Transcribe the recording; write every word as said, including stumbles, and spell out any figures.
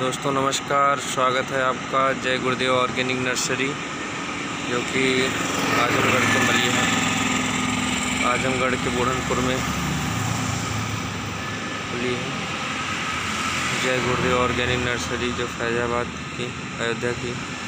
दोस्तों नमस्कार, स्वागत है आपका जय गुरुदेव ऑर्गेनिक नर्सरी, जो कि आजमगढ़ के मलिया आजमगढ़ के बुढ़नपुर में खुली है। जय गुरुदेव ऑर्गेनिक नर्सरी जो फैज़ाबाद की, अयोध्या की